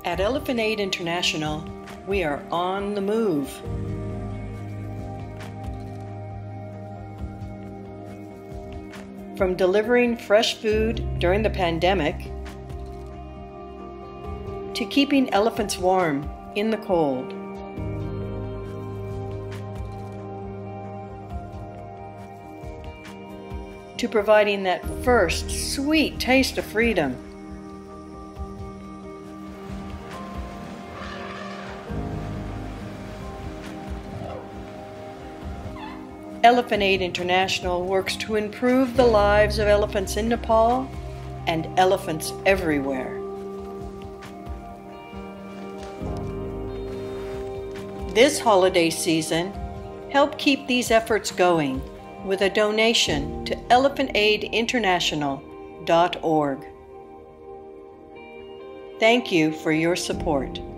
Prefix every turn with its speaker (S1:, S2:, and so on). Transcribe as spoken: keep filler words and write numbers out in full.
S1: At Elephant Aid International, we are on the move. From delivering fresh food during the pandemic to keeping elephants warm in the cold, to providing that first sweet taste of freedom, Elephant Aid International works to improve the lives of elephants in Nepal and elephants everywhere. This holiday season, help keep these efforts going with a donation to elephant aid international dot org. Thank you for your support.